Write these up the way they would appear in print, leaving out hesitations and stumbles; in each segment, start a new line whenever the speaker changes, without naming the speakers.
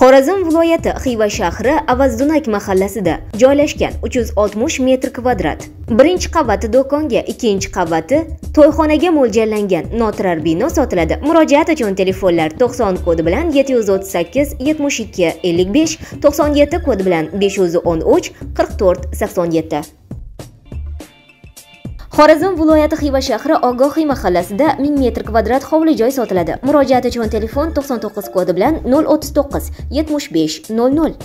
Xorazm viloyati Xiva shahri Avazdunak mahallasida joylashgan 360 metr kvadrat birinchi qavati do'konga, ikkinchi qavati to'yxonaga mo'ljallangan noturar bino sotiladi. Murojaat uchun telefonlar 90 kodi bilan 738 72 55, 97 kodi bilan 513 44 87. Xorazm viloyati Xiva shahri Ogohiy mahallasida 1000 metr kvadrat hovli joy sotiladi. Murojaat uchun telefon 99 kodi bilan 039 75 00.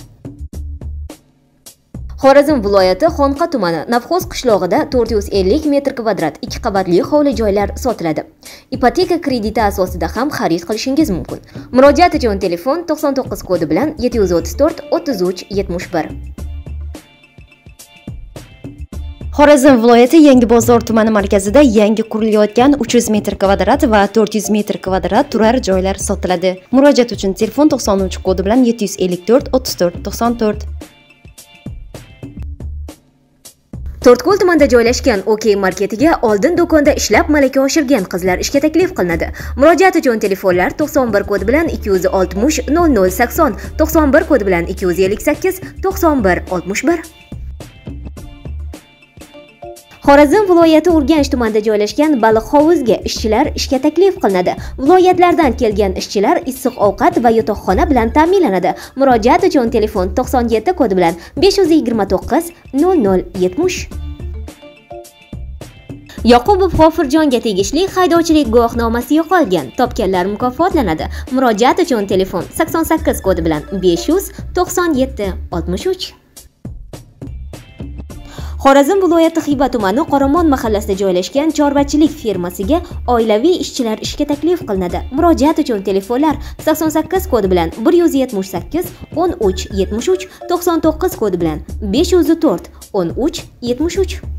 Xorazm viloyati Xonqa tumani Navxoz qishlog'ida 450 metr kvadrat 2 qavatli hovli joylar sotiladi. Ipoteka krediti asosida ham xarid qilishingiz mumkin. Murojaat uchun telefon 99 kodi bilan 734 33 71.
Xorazm viloyati Yangibozor tumani markazida yangi qurilayotgan 300 metr kvadrat va 400 metr kvadrat turar joylar sotiladi. Murojaat uchun telefon 93 kodi bilan 754 34 94.
To'rtko'l tumanida joylashgan OK marketiga oldin do'konda ishlab malaka oshirgan qizlar ishga taklif qilinadi. Murojaat uchun telefonlar 91 kodi bilan 260 0080, 91 kodi bilan 258 91 61. Xorazm viloyati Urganch tumanida joylashgan baliq hovuzga ishchilar ishga taklif qilinadi. Viloyatlardan kelgan ishchilar issiq ovqat va yotoqxona bilan ta'minlanadi. Murojaat uchun telefon 97 kodi bilan 529 0070. Yoqubov G'ofurjonga tegishli haydovchilik guvohnomasi yo'qolgan. Topganlar mukofotlanadi. Murojaat uchun telefon 88 kodi bilan 597 63. Xorazm viloyati Xiva tumani Qoramon mahallasida joylashgan chorvachilik firmasiga oilaviy ishchilar ishga taklif qilinadi. Murojaat uchun telefonlar 88 kodi bilan 178 13 73, 99 kodi bilan 504 13 73.